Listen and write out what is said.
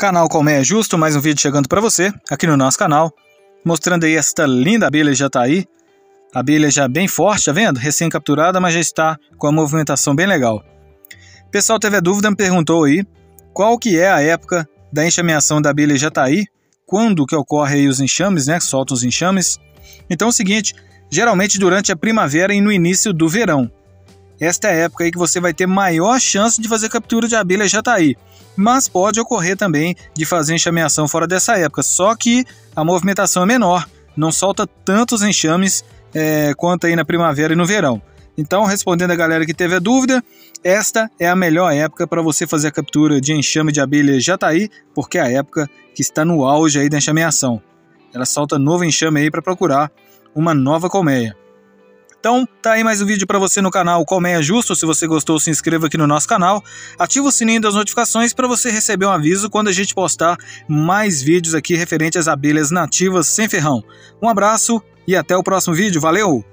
Canal Colmeia Justo, mais um vídeo chegando para você, aqui no nosso canal, mostrando aí esta linda abelha jataí. A abelha já bem forte, tá vendo? Recém-capturada, mas já está com a movimentação bem legal. O pessoal teve a dúvida, me perguntou aí, qual que é a época da enxameação da abelha jataí, quando que ocorre aí os enxames, né? Soltam os enxames. Então é o seguinte, geralmente durante a primavera e no início do verão. Esta é a época aí que você vai ter maior chance de fazer captura de abelha jataí. Mas pode ocorrer também de fazer enxameação fora dessa época, só que a movimentação é menor, não solta tantos enxames quanto aí na primavera e no verão. Então, respondendo a galera que teve a dúvida, esta é a melhor época para você fazer a captura de enxame de abelha jataí, porque é a época que está no auge aí da enxameação. Ela solta novo enxame aí para procurar uma nova colmeia. Então, tá aí mais um vídeo para você no canal Colmeia Justo. Se você gostou, se inscreva aqui no nosso canal. Ativa o sininho das notificações para você receber um aviso quando a gente postar mais vídeos aqui referentes às abelhas nativas sem ferrão. Um abraço e até o próximo vídeo. Valeu!